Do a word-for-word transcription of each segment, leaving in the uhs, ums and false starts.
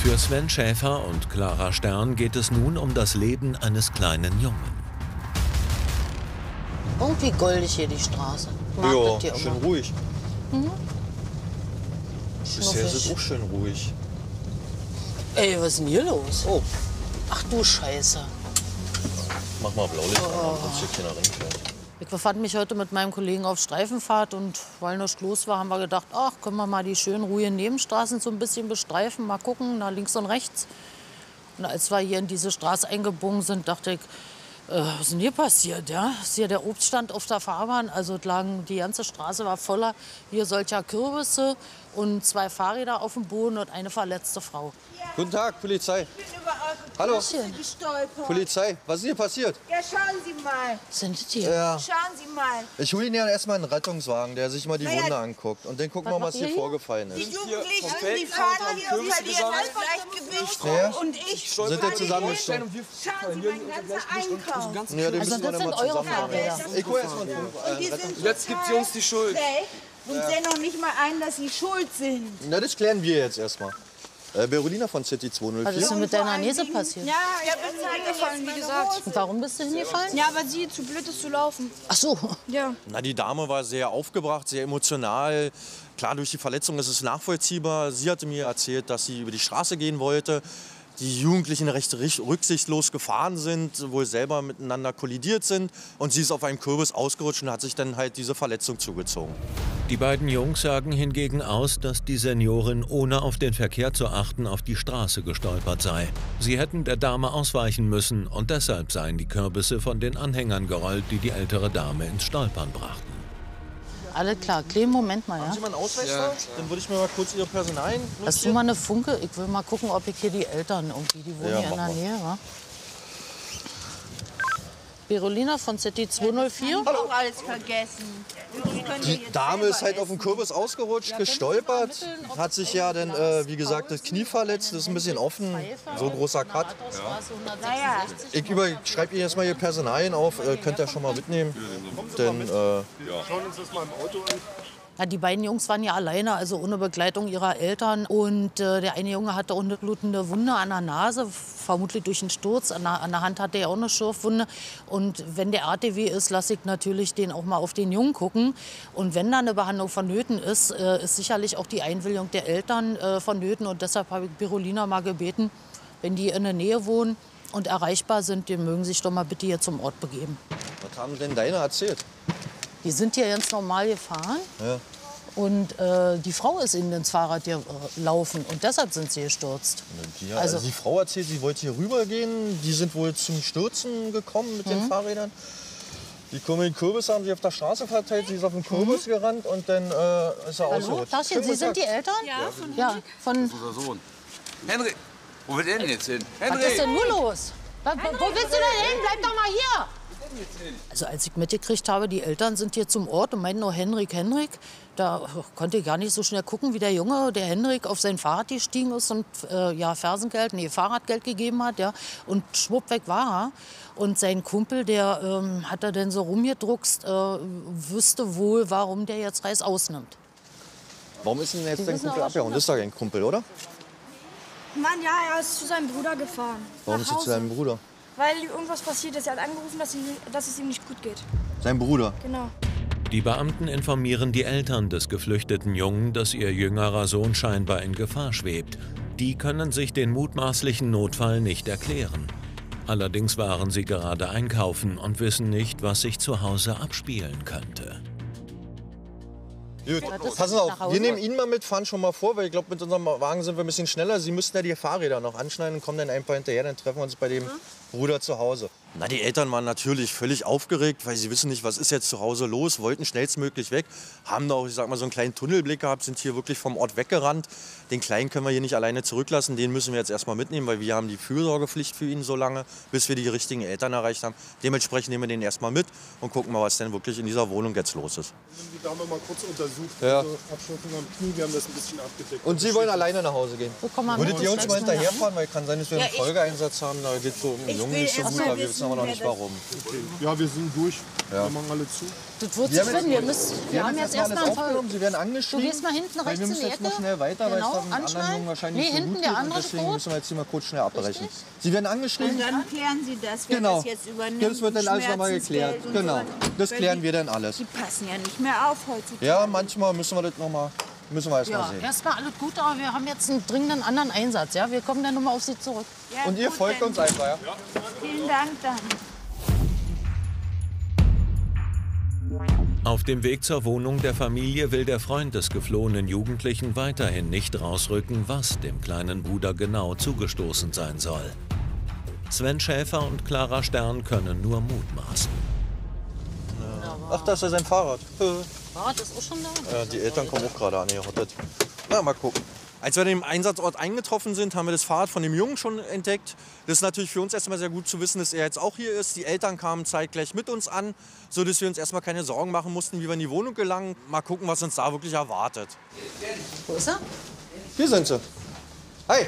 Für Sven Schäfer und Clara Stern geht es nun um das Leben eines kleinen Jungen. Irgendwie goldig hier die Straße. Mag Ja, das hier schön immer. ruhig. Mhm. Bisher ist es auch schön ruhig. Ey, was ist denn hier los? Oh, Ach du Scheiße. mach mal Blaulicht an, sonst hier keiner reinfährt. Ich befand mich heute mit meinem Kollegen auf Streifenfahrt und weil nichts los war, haben wir gedacht, ach, können wir mal die schönen, ruhigen Nebenstraßen so ein bisschen bestreifen, mal gucken, nach links und rechts. Und als wir hier in diese Straße eingebogen sind, dachte ich, äh, was ist denn hier passiert? Ja? Das ist hier der Obststand auf der Fahrbahn. Also es lagen, die ganze Straße war voller hier solcher Kürbisse und zwei Fahrräder auf dem Boden und eine verletzte Frau. Guten Tag, Polizei. Ich bin über eure Hallo. Polizei gestolpert. Polizei, was ist hier passiert? Ja, schauen Sie mal. Was sind das hier? Ja, Schauen Sie mal. ich hole Ihnen ja erstmal einen Rettungswagen, der sich mal die Naja. Wunde anguckt. Und dann gucken wir mal, was hier vorgefallen Die ist. Jugendlichen, die fahren hier und verlieren das Gleichgewicht. Ja. Und ich Sind falle denn zusammengestellt? hin. Schauen Sie, mein ganzer Einkauf. Ja, den Also müssen wir das dann sind mal eure zusammen Fahrräder. Ich hole erstmal einen Funk- äh, Die einen sind Jetzt gibt sie uns die Schuld. weg und sehen noch nicht mal ein, dass sie schuld sind. Na, das klären wir jetzt erstmal. Äh, Berolina von City Was ist zweihundertvier. denn mit deiner Nese passiert? Ja, ich bin hingefallen, wie gesagt. Und warum bist du hingefallen? Ja, weil sie zu blöd ist zu laufen. Ach so. Ja. Na, die Dame war sehr aufgebracht, sehr emotional. Klar, durch die Verletzung ist es nachvollziehbar. Sie hatte mir erzählt, dass sie über die Straße gehen wollte. Die Jugendlichen recht richt- rücksichtslos gefahren sind, wohl selber miteinander kollidiert sind. Und sie ist auf einem Kürbis ausgerutscht und hat sich dann halt diese Verletzung zugezogen. Die beiden Jungs sagen hingegen aus, dass die Seniorin ohne auf den Verkehr zu achten auf die Straße gestolpert sei. Sie hätten der Dame ausweichen müssen und deshalb seien die Kürbisse von den Anhängern gerollt, die die ältere Dame ins Stolpern brachten. Alles klar, kleinen Moment mal, ja? Haben Sie mal einen Ausweis da? Dann würde ich mir mal kurz Ihre Personalien Hast du mal eine Funke? Ich will mal gucken, ob ich hier die Eltern irgendwie, die wohnen Ja, hier in mach der mal. Nähe, wa? Berolina von City zweihundertvier. Auch alles vergessen. Das könnt ihr Die jetzt Dame selber ist halt auf dem Kürbis ausgerutscht, gestolpert, hat sich ja dann, äh, wie gesagt, das Knie verletzt, das ist ein bisschen offen, so großer Cut. Naja. Ich schreibe Ihnen jetzt mal Ihr Personalien auf, äh, könnt ihr schon mal mitnehmen. Denn, äh, Ja, die beiden Jungs waren ja alleine, also ohne Begleitung ihrer Eltern. Und äh, der eine Junge hatte auch eine blutende Wunde an der Nase, vermutlich durch einen Sturz. An der, an der Hand hatte er auch eine Schürfwunde. Und wenn der R T W ist, lasse ich natürlich den auch mal auf den Jungen gucken. Und wenn da eine Behandlung vonnöten ist, äh, ist sicherlich auch die Einwilligung der Eltern äh, vonnöten. Und deshalb habe ich Berolina mal gebeten, wenn die in der Nähe wohnen und erreichbar sind, die mögen sich doch mal bitte hier zum Ort begeben. was haben denn deine erzählt? Die sind hier ganz normal gefahren. Ja. Und äh, die Frau ist ihnen ins Fahrrad gelaufen und deshalb sind sie gestürzt. Die, also, Also- die Frau erzählt, sie wollte hier rübergehen. Die sind wohl zum Stürzen gekommen mit den Fahrrädern. Die komischen Kürbisse haben sie auf der Straße verteilt. Sie ist auf den Kürbis gerannt und dann äh, ist er Hallo, ausgerutscht. Tachchen, Schönen Sie guten sind die Tag. Eltern? Ja, von Ja, von. Unser Sohn. Henry, wo will der denn jetzt hin? Was ist Henry! denn nur los? Was, wo willst du denn hin? Bleib doch mal hier! Also als ich mitgekriegt habe, die Eltern sind hier zum Ort und meinten nur Henrik, Henrik, da konnte ich gar nicht so schnell gucken, wie der Junge, der Henrik, auf sein Fahrrad gestiegen ist und äh, ja, Fersengeld, nee, Fahrradgeld gegeben hat, ja, und schwupp weg war er. Und sein Kumpel, der ähm, hat er denn so rumgedruckst, äh, wüsste wohl, warum der jetzt Reis ausnimmt. Warum ist denn jetzt Die dein wissen Kumpel aber abgehauen? schon, Das ist doch kein Kumpel, oder? Mann, ja, er ist zu seinem Bruder gefahren. Warum Nach ist er zu Hause. deinem Bruder? Weil irgendwas passiert ist. Er hat angerufen, dass, sie, dass es ihm nicht gut geht. Sein Bruder. Genau. Die Beamten informieren die Eltern des geflüchteten Jungen, dass ihr jüngerer Sohn scheinbar in Gefahr schwebt. Die können sich den mutmaßlichen Notfall nicht erklären. Allerdings waren sie gerade einkaufen und wissen nicht, was sich zu Hause abspielen könnte. Gut, das passen nach auf, Hause? wir nehmen ihn mal mit, fahren schon mal vor, weil ich glaube, mit unserem Wagen sind wir ein bisschen schneller. Sie müssten ja die Fahrräder noch anschneiden und kommen dann einfach hinterher, dann treffen wir uns bei dem Bruder zu Hause. Na, die Eltern waren natürlich völlig aufgeregt, weil sie wissen nicht, was ist jetzt zu Hause los, wollten schnellstmöglich weg, haben da auch, ich sag mal, so einen kleinen Tunnelblick gehabt, sind hier wirklich vom Ort weggerannt. Den Kleinen können wir hier nicht alleine zurücklassen, den müssen wir jetzt erstmal mitnehmen, weil wir haben die Fürsorgepflicht für ihn so lange, bis wir die richtigen Eltern erreicht haben. Dementsprechend nehmen wir den erstmal mit und gucken mal, was denn wirklich in dieser Wohnung jetzt los ist. Wir haben die Dame mal kurz untersucht, Ja. also Abschürfung am Knie, wir haben das ein bisschen abgedeckt. Und Sie wollen alleine nach Hause gehen? So, komm mal Würdet mit, ihr uns steigst mal mal hinterherfahren, weil kann sein, dass wir Ja, einen ich- Folgeeinsatz haben, da geht so um Ich Jungen will nicht so erst gut, mal aber wir wissen, wissen aber noch nicht warum. Okay. Ja, wir sind durch. Ja. Wir machen alle zu. Das wird Wir sich haben finden. Wir, jetzt- müssen, wir, Wir haben jetzt erstmal einen Fall. aufgenommen, sie werden Du angeschrieben. gehst mal hinten Weil rechts wir in müssen die jetzt Ecke. mal schnell weiter, weil es Genau, dann anderen anschnallen. Jungen wahrscheinlich Nee, nicht so hinten gut der geht. Und andere deswegen Spruch. müssen wir jetzt hier mal kurz schnell abbrechen. Richtig. Sie werden angeschrieben. Und dann klären Sie das, wer Genau. das jetzt übernimmt. Das wird dann alles nochmal geklärt. Schmerzensgeld und Genau. so weiter. Das Weil klären die, wir dann alles. Die passen ja nicht mehr auf heutzutage. Ja, manchmal müssen wir das nochmal. Müssen wir erst mal Ja, sehen. erstmal alles gut, aber wir haben jetzt einen dringenden anderen Einsatz. Ja? Wir kommen dann nochmal auf Sie zurück. Ja, Und ihr gut, folgt dann uns einfach, ja? Vielen Dank dann. Auf dem Weg zur Wohnung der Familie will der Freund des geflohenen Jugendlichen weiterhin nicht rausrücken, was dem kleinen Bruder genau zugestoßen sein soll. Sven Schäfer und Clara Stern können nur mutmaßen. Ach, da ist ja sein Fahrrad. Fahrrad ist auch schon da. Ja, die Eltern kommen auch gerade angerottet. Na, mal gucken. Als wir an dem Einsatzort eingetroffen sind, haben wir das Fahrrad von dem Jungen schon entdeckt. Das ist natürlich für uns erstmal sehr gut zu wissen, dass er jetzt auch hier ist. Die Eltern kamen zeitgleich mit uns an, sodass wir uns erstmal keine Sorgen machen mussten, wie wir in die Wohnung gelangen. Mal gucken, was uns da wirklich erwartet. Wo ist er? Hier sind sie. Hi.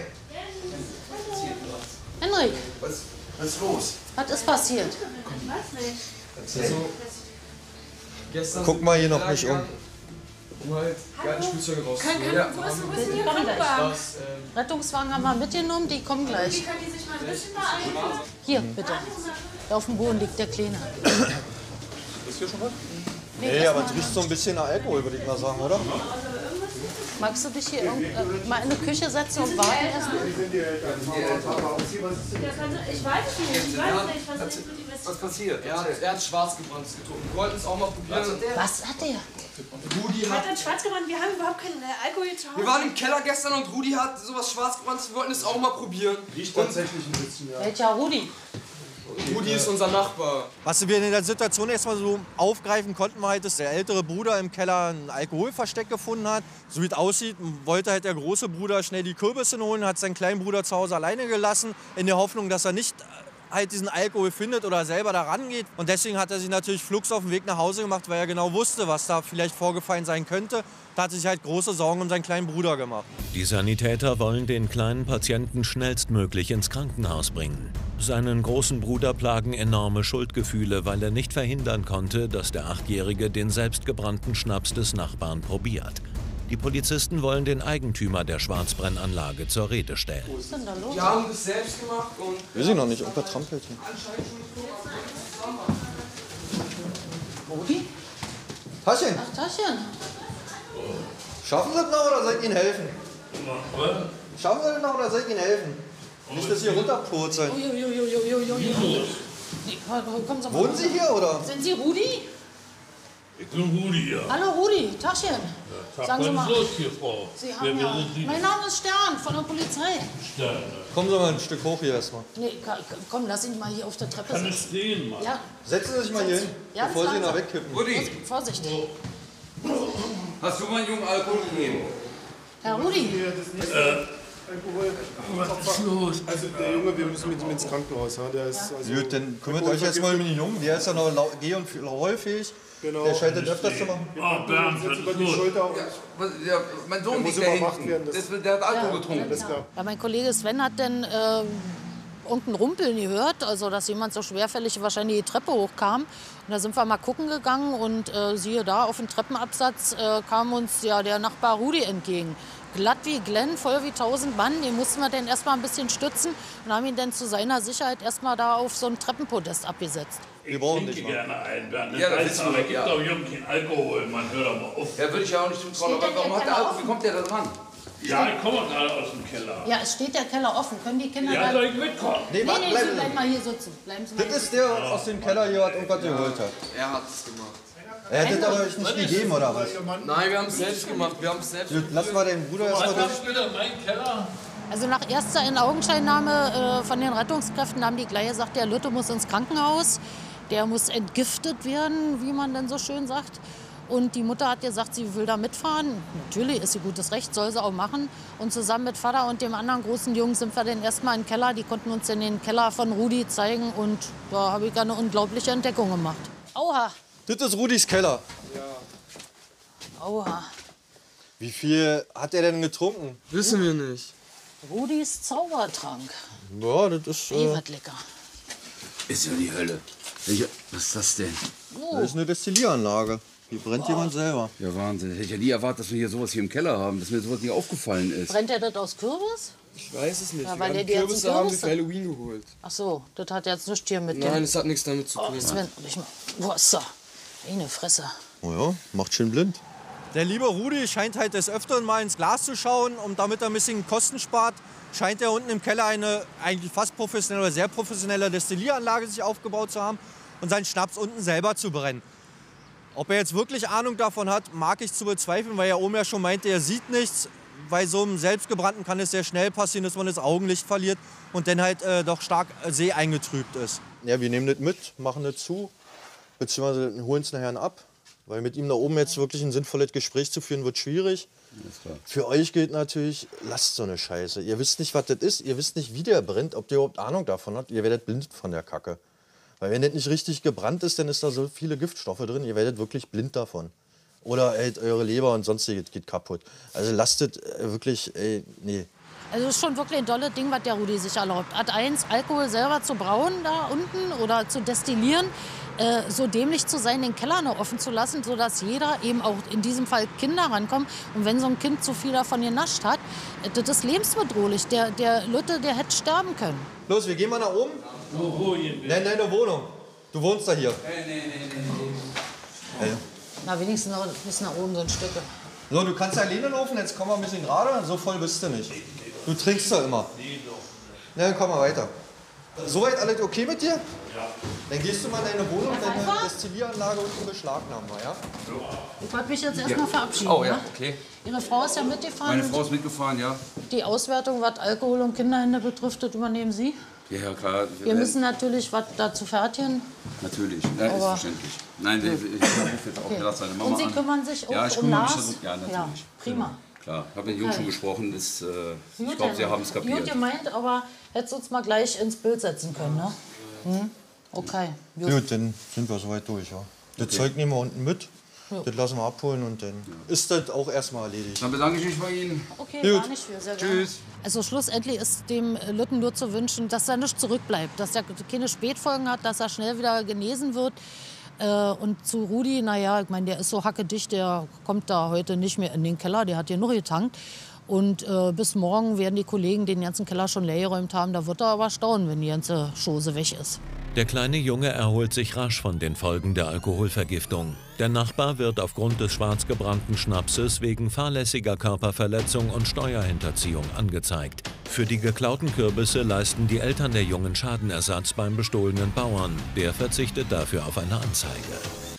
Henrik, Was, was ist los? was ist passiert? Guck mal hier noch nicht um. Rettungswagen haben wir mitgenommen, die kommen gleich. Hier, bitte. Da auf dem Boden liegt der Kleine. Ist hier schon was? Nee, aber es riecht so ein bisschen nach Alkohol, würde ich mal sagen, oder? Magst du dich hier irgend, äh, mal in die Küche setzen und warten erstmal? Ich weiß es nicht. Ich weiß nicht, was ist mit ihm? Was passiert? Er hat, er hat Schwarzgebranntes getrunken. Wir wollten es auch mal probieren. Was hat der? Rudi Hat hat. er schwarz gebrannt? Wir haben überhaupt keinen äh, Alkohol zu Hause. Wir waren im Keller gestern und Rudi hat sowas Schwarzgebranntes. Wir wollten es auch mal probieren. Riecht tatsächlich ein bisschen, ja. Welcher Rudi? Rudi ist unser Nachbar. Was wir in der Situation erstmal so aufgreifen konnten, war halt, dass der ältere Bruder im Keller ein Alkoholversteck gefunden hat. So wie es aussieht, wollte halt der große Bruder schnell die Kürbisse holen, hat seinen kleinen Bruder zu Hause alleine gelassen, in der Hoffnung, dass er nicht halt diesen Alkohol findet oder selber da rangeht. Und deswegen hat er sich natürlich flugs auf den Weg nach Hause gemacht, weil er genau wusste, was da vielleicht vorgefallen sein könnte. Da hat er sich halt große Sorgen um seinen kleinen Bruder gemacht. Die Sanitäter wollen den kleinen Patienten schnellstmöglich ins Krankenhaus bringen. Seinen großen Bruder plagen enorme Schuldgefühle, weil er nicht verhindern konnte, dass der Achtjährige den selbstgebrannten Schnaps des Nachbarn probiert. Die Polizisten wollen den Eigentümer der Schwarzbrennanlage zur Rede stellen. Was ist denn da los? Wir haben das selbst gemacht und. Weiß ich noch nicht, irgendwer trampelt hier. Rudi? Taschen, Ach, Taschen. schaffen Sie das noch oder soll ich Ihnen helfen? Schaffen Sie das noch oder soll ich Ihnen helfen? Nicht, dass Sie runterpurzeln. Uiuiuiuiui. Kommen Sie mal. Wohnen Sie hier oder? Sind Sie Rudi? Ich bin Rudi, ja. Hallo Rudi, Taschen. Sagen Sie Was mal. ist los hier, Frau? Sie Wer, haben wer ja. sind Sie? Mein Name ist Stern von der Polizei. Sterne. Kommen Sie mal ein Stück hoch hier erstmal. Nee, ka- komm, lass ihn mal hier auf der Treppe Kann ich sitzen. stehen, Mann? Ja, Setzen Sie sich mal hier hin, Ja, bevor Sie ihn da langsam. wegkippen. Rudi, Vorsicht. hast du meinen Jungen Alkohol gegeben? Herr Rudi, Was ist los? Also der Junge, wir müssen mit ihm ins Krankenhaus. Ja. Der ist, also, Gut, dann kümmert euch jetzt mal um den Jungen. Der ist ja noch lau- geh- und rollfähig. Genau. Der scheint das öfters zu machen. Ah, Bernd, was Jetzt über ist die los? Schulter. Und Was, der, mein Sohn muss liegt da überwacht hinten. werden, das- Das, der hat Alkohol getrunken. alles klar. ja, mein Kollege Sven hat dann äh, irgendein Rumpeln gehört, also dass jemand so schwerfällig wahrscheinlich die Treppe hochkam. Und da sind wir mal gucken gegangen und äh, siehe da, auf dem Treppenabsatz äh, kam uns ja der Nachbar Rudi entgegen. Glatt wie Glenn, voll wie tausend Mann. Den mussten wir dann erstmal ein bisschen stützen und haben ihn dann zu seiner Sicherheit erstmal da auf so ein Treppenpodest abgesetzt. Wir brauchen Ich nicht trinke mal. gerne ein, Bernd. Ja, das weiß ist aber, gut, gibt ja. doch Jungen kein Alkohol, Mann. Hör doch mal auf. Ja, würde ich ja auch nicht zutrauen. Steht Aber denn warum der hat der Keller Alkohol? Wie kommt der da dran? Ja, ich komme gerade aus dem Keller. Ja, es steht der Keller offen. Können die Kinder Ja, da... soll ich mitkommen? Nee, Nee, warte, nee, Sie bleiben bleiben Sie. mal hier sitzen. Bleiben Sie mal Das hier. ist der aus dem Keller hier, was irgendwas geholt hat. Er hat es gemacht. Er hat das aber euch nicht gegeben, oder was? Nein, wir haben es selbst gemacht. Wir haben es selbst Gut, lassen wir den Bruder erstmal Was durch. hast du bitte? Mein Keller? Also nach erster In-Augenscheinnahme äh, von den Rettungskräften haben die gleich gesagt, der Lütte muss ins Krankenhaus. Der muss entgiftet werden, wie man dann so schön sagt. Und die Mutter hat gesagt, sie will da mitfahren. Natürlich ist sie gutes Recht, soll sie auch machen. Und zusammen mit Vater und dem anderen großen Jungen sind wir dann erstmal in den Keller. Die konnten uns in den Keller von Rudi zeigen. Und da habe ich eine unglaubliche Entdeckung gemacht. Aua, Das ist Rudis Keller. aua. Wie viel hat er denn getrunken? Wissen wir nicht. Rudis Zaubertrank. Ja, das ist. Ey, Äh, was lecker. Ist ja die Hölle. Was ist das denn? Oh. Das ist eine Destillieranlage. Hier brennt oh. jemand selber. Ja, Wahnsinn. Hätte ich ja nie erwartet, dass wir hier sowas hier im Keller haben, dass mir sowas nicht aufgefallen ist. Brennt der das aus Kürbis? Ich weiß es nicht. Ja, wir weil haben der die Kürbisse ganzen haben wir Kürbisse- für Halloween geholt. Ach so, das hat jetzt nichts hier mit dem... Nein, das hat nichts damit zu Oh, tun. Sven, ich mal... Wo ist er? Eine Fresse. Oh ja, macht schön blind. Der liebe Rudi scheint halt des Öfteren mal ins Glas zu schauen, um damit er ein bisschen Kosten spart. Scheint er unten im Keller eine eigentlich fast professionelle oder sehr professionelle Destillieranlage sich aufgebaut zu haben und seinen Schnaps unten selber zu brennen. Ob er jetzt wirklich Ahnung davon hat, mag ich zu bezweifeln, weil er oben ja schon meinte, er sieht nichts. Bei so einem selbstgebrannten kann es sehr schnell passieren, dass man das Augenlicht verliert und dann halt äh, doch stark äh, seheingetrübt ist. Ja, wir nehmen das mit, machen das zu, beziehungsweise holen es nachher ab. Weil mit ihm da oben jetzt wirklich ein sinnvolles Gespräch zu führen, wird schwierig. Für euch gilt natürlich, lasst so eine Scheiße. Ihr wisst nicht, was das ist, ihr wisst nicht, wie der brennt, ob der überhaupt Ahnung davon hat. Ihr werdet blind von der Kacke. Weil wenn das nicht richtig gebrannt ist, dann ist da so viele Giftstoffe drin, ihr werdet wirklich blind davon. Oder ey, eure Leber und sonstiges geht kaputt. Also lasst das äh, wirklich, ey, nee. Also es ist schon wirklich ein tolles Ding, was der Rudi sich erlaubt. Ad eins, Alkohol selber zu brauen da unten oder zu destillieren. Äh, so dämlich zu sein, den Keller noch offen zu lassen, sodass jeder, eben auch in diesem Fall Kinder rankommen. Und wenn so ein Kind zu viel davon genascht hat, äh, das ist lebensbedrohlich. Der, der Lütte, der hätte sterben können. Los, wir gehen mal nach oben. Wo, wo gehen wir? Nein, deine Wohnung. Du wohnst da hier. Nee, nee, nee, nee. Hey. Na, wenigstens noch bis nach oben so ein Stück. So, du kannst alleine laufen, jetzt komm mal ein bisschen gerade. So voll bist du nicht. Du trinkst doch immer. Na, dann komm mal weiter. Soweit alles okay mit dir? Ja. Dann gehst du mal in deine Wohnung, deine Destillieranlage unten beschlagnahmen, ja? Ich wollte mich jetzt erstmal verabschieden. Oh ja, ne? okay. Ihre Frau ist ja mitgefahren. Meine Frau ist mitgefahren, ja. Die Auswertung, was Alkohol und Kinderhände betrifft, das übernehmen Sie? Ja, ja, klar. Wir müssen natürlich was dazu fertigen. Natürlich, ja, ist Aber- verständlich. Nein, ich, ich rufe jetzt auch Okay. gerade seine Mama Und Sie an. kümmern sich auch ja, ich um kümmere mich Lars? darum. Ja, natürlich. Ja, prima. Genau. Klar, ich habe mit den Jungs schon gesprochen. Ist, äh, ich Gut, glaube, sie dann- haben es kapiert. Gut gemeint, aber hättest du uns mal gleich ins Bild setzen können, ne? Hm? Okay, gut. Gut, dann sind wir soweit durch, ja. Das Okay. Zeug nehmen wir unten mit, Ja. das lassen wir abholen und dann ist das auch erstmal erledigt. Dann bedanke ich mich bei Ihnen. Okay, Gut. gar nicht für, sehr gerne. Tschüss. Also schlussendlich ist dem Lütten nur zu wünschen, dass er nicht zurückbleibt, dass er keine Spätfolgen hat, dass er schnell wieder genesen wird. Äh, Und zu Rudi, naja, ich meine, der ist so hackedicht, der kommt da heute nicht mehr in den Keller, der hat hier nur getankt. Und äh, bis morgen werden die Kollegen den ganzen Keller schon leer geräumt haben. Da wird er aber staunen, wenn die ganze Chose weg ist. Der kleine Junge erholt sich rasch von den Folgen der Alkoholvergiftung. Der Nachbar wird aufgrund des schwarz gebrannten Schnapses wegen fahrlässiger Körperverletzung und Steuerhinterziehung angezeigt. Für die geklauten Kürbisse leisten die Eltern der Jungen Schadenersatz beim bestohlenen Bauern. Der verzichtet dafür auf eine Anzeige.